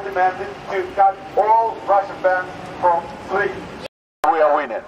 demanded to cut all Russian banks from SWIFT. We are winning.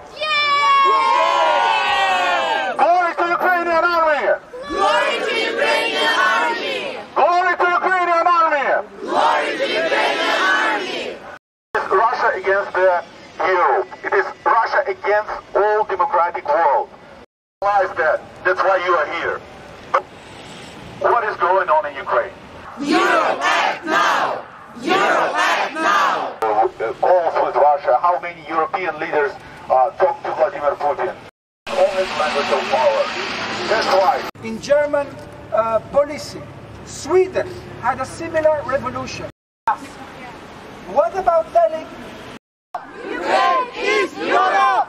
Glory to Ukrainian army! Glory to Ukrainian army! Glory to Ukrainian army! Glory to Ukrainian army! It is Russia against Europe. It is Russia against all democratic world. Realize that. That's why you are here. But what is going on in Ukraine? Europe, act now! Europe, act now! Calls with Russia. How many European leaders talk to Vladimir Putin? Only language of power. That's why. In German policy, Sweden had a similar revolution. What about telling Ukraine is Europe!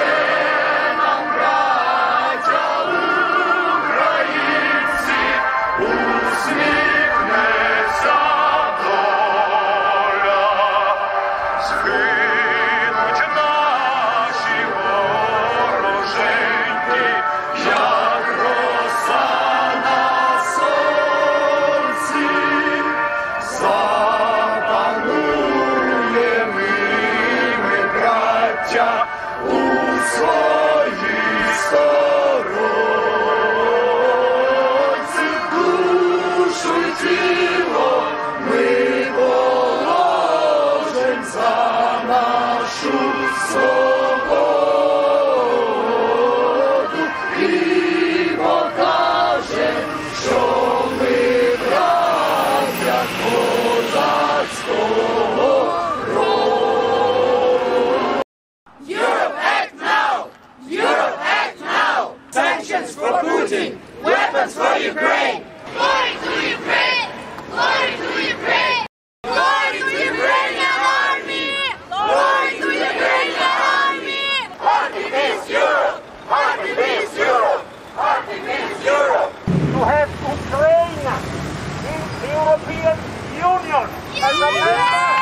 Weapons for Ukraine! Glory to Ukraine! Glory to Ukraine! Glory to Ukrainian army! Glory to Ukrainian army! Party is Europe! Party is Europe! Party is Europe! to have Ukraine in the European Union as a member